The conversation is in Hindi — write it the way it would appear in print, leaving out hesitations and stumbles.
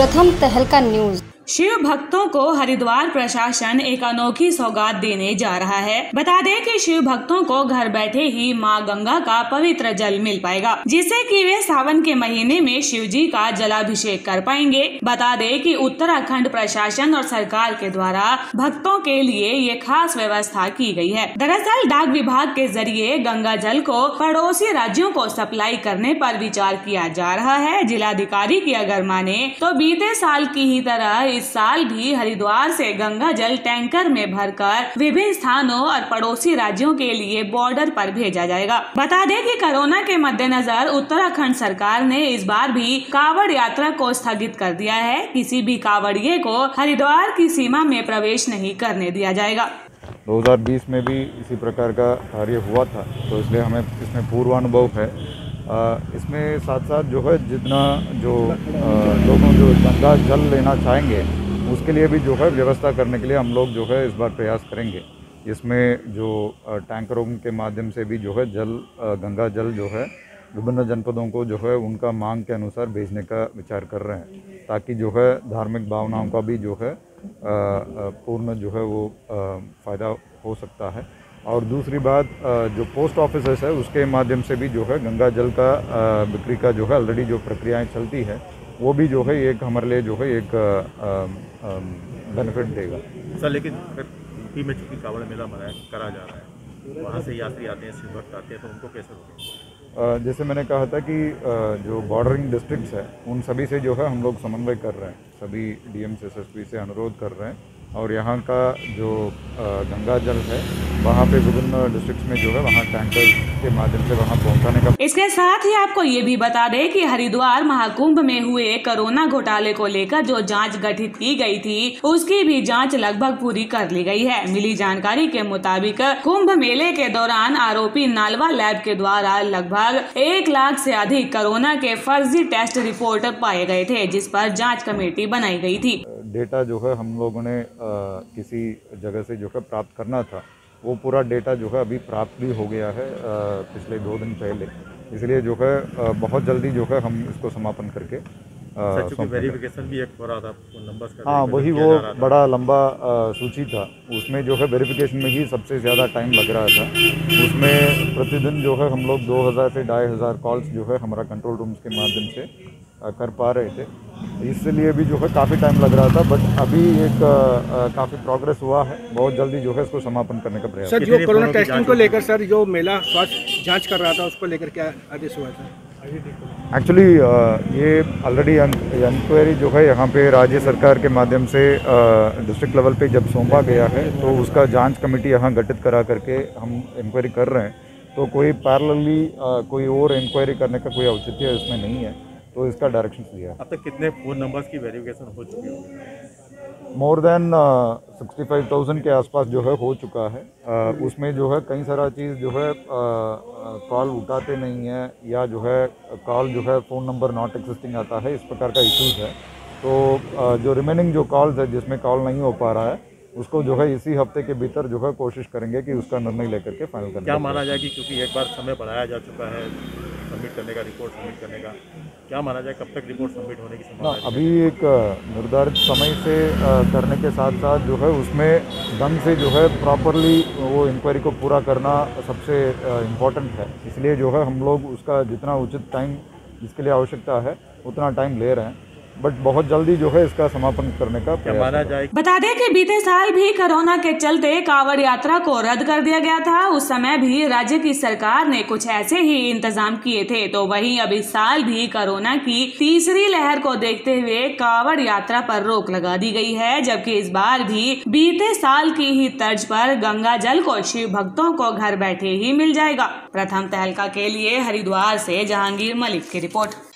प्रथम तहलका न्यूज। शिव भक्तों को हरिद्वार प्रशासन एक अनोखी सौगात देने जा रहा है। बता दें कि शिव भक्तों को घर बैठे ही मां गंगा का पवित्र जल मिल पाएगा, जिससे कि वे सावन के महीने में शिव जी का जलाभिषेक कर पाएंगे। बता दें कि उत्तराखंड प्रशासन और सरकार के द्वारा भक्तों के लिए ये खास व्यवस्था की गई है। दरअसल डाक विभाग के जरिए गंगा जल को पड़ोसी राज्यों को सप्लाई करने पर विचार किया जा रहा है। जिलाधिकारी की अगर माने तो बीते साल की ही तरह इस साल भी हरिद्वार से गंगा जल टैंकर में भरकर विभिन्न स्थानों और पड़ोसी राज्यों के लिए बॉर्डर पर भेजा जाएगा। बता दें कि कोरोना के मद्देनजर उत्तराखंड सरकार ने इस बार भी कावड़ यात्रा को स्थगित कर दिया है। किसी भी कावड़िये को हरिद्वार की सीमा में प्रवेश नहीं करने दिया जाएगा। 2020 में भी इसी प्रकार का कार्य हुआ था, तो इसलिए हमें इसमें पूर्वानुभव है। इसमें साथ साथ जो है जितना जो लोगों जो गंगा जल लेना चाहेंगे उसके लिए भी जो है व्यवस्था करने के लिए हम लोग जो है इस बार प्रयास करेंगे। इसमें जो टैंकरों के माध्यम से भी जो है गंगा जल जो है विभिन्न जनपदों को जो है उनका मांग के अनुसार भेजने का विचार कर रहे हैं, ताकि जो है धार्मिक भावनाओं का भी जो है पूर्ण जो है वो फ़ायदा हो सकता है। और दूसरी बात, जो पोस्ट ऑफिस है उसके माध्यम से भी जो है गंगा जल का बिक्री का जो है ऑलरेडी जो प्रक्रियाएं चलती है वो भी जो है एक हमारे लिए जो है एक बेनिफिट देगा। सर, लेकिन यूपी में चूँकि कावड़ मेला करा जा रहा है, वहाँ से यात्री आते हैं, शिव भक्त आते हैं, तो उनको कैसे रोकें? जैसे मैंने कहा था कि जो बॉर्डरिंग डिस्ट्रिक्ट्स है उन सभी से जो है हम लोग समन्वय कर रहे हैं, सभी डीएम एसएसपी से अनुरोध कर रहे हैं, और यहाँ का जो गंगा जल है वहाँ पे विभिन्न डिस्ट्रिक्ट्स में जो है वहाँ टैंकर के माध्यम से वहाँ पहुँचाने का। इसके साथ ही आपको ये भी बता दें कि हरिद्वार महाकुंभ में हुए कोरोना घोटाले को लेकर जो जांच गठित की गई थी उसकी भी जांच लगभग पूरी कर ली गई है। मिली जानकारी के मुताबिक कुंभ मेले के दौरान आरोपी नालवा लैब के द्वारा लगभग 1 लाख से अधिक कोरोना के फर्जी टेस्ट रिपोर्ट पाए गए थे, जिस पर जाँच कमेटी बनाई गई थी। डेटा जो है हम लोगों ने किसी जगह से जो है प्राप्त करना था, वो पूरा डेटा जो है अभी प्राप्त भी हो गया है पिछले 2 दिन पहले। इसलिए जो है बहुत जल्दी जो है हम इसको समापन करके वेरिफिकेशन भी एक हो रहा था नंबर्स का। हाँ, वही वो बड़ा लंबा सूची था, उसमें जो है वेरिफिकेशन में ही सबसे ज़्यादा टाइम लग रहा था। उसमें प्रतिदिन जो है हम लोग 2000 से 2500 कॉल्स जो है हमारा कंट्रोल रूम्स के माध्यम से कर पा रहे थे, इसलिए भी जो है काफ़ी टाइम लग रहा था। बट अभी एक काफ़ी प्रोग्रेस हुआ है, बहुत जल्दी जो है इसको समापन करने का प्रयास। सर, जो कोरोना टेस्टिंग को लेकर सर जो मेला स्वास्थ्य जांच कर रहा था उसको लेकर क्या आदेश हुआ था? एक्चुअली ये ऑलरेडी इंक्वायरी जो है यहाँ पे राज्य सरकार के माध्यम से डिस्ट्रिक्ट लेवल पे जब सौंपा गया है, तो उसका जांच कमेटी यहाँ गठित करा करके हम इंक्वायरी कर रहे हैं। तो कोई पैरेलली कोई और इंक्वायरी करने का कोई औचित्य इसमें नहीं है, तो इसका डायरेक्शन दिया। अब तक कितने फ़ोन नंबर्स की वेरिफिकेशन हो चुकी होगी? मोर देन 65,000 के आसपास जो है हो चुका है। उसमें जो है कई सारा चीज़ जो है कॉल उठाते नहीं है, या जो है कॉल जो है फ़ोन नंबर नॉट एक्सिस्टिंग आता है, इस प्रकार का इश्यूज़ है। तो जो रिमेनिंग जो कॉल्स है जिसमें कॉल नहीं हो पा रहा है उसको जो है इसी हफ्ते के भीतर जो है कोशिश करेंगे कि उसका निर्णय लेकर के फाइनल करना। क्या माना जाए कि क्योंकि एक बार समय बढ़ाया जा चुका है सबमिट करने का, रिपोर्ट सबमिट करने का, क्या माना जाए कब तक रिपोर्ट सबमिट होने की संभावना है? अभी एक निर्धारित समय से करने के साथ साथ जो है उसमें ढंग से जो है प्रॉपरली वो इंक्वायरी को पूरा करना सबसे इम्पोर्टेंट है। इसलिए जो है हम लोग उसका जितना उचित टाइम जिसके लिए आवश्यकता है उतना टाइम ले रहे हैं, बट बहुत जल्दी जो है इसका समापन करने का प्रयास माना जाए। बता दें कि बीते साल भी कोरोना के चलते कावड़ यात्रा को रद्द कर दिया गया था। उस समय भी राज्य की सरकार ने कुछ ऐसे ही इंतजाम किए थे। तो वहीं अब इस साल भी कोरोना की तीसरी लहर को देखते हुए कावड़ यात्रा पर रोक लगा दी गई है, जबकि इस बार भी बीते साल की ही तर्ज पर गंगा जल को शिव भक्तों को घर बैठे ही मिल जाएगा। प्रथम तहलका के लिए हरिद्वार से जहांगीर मलिक की रिपोर्ट।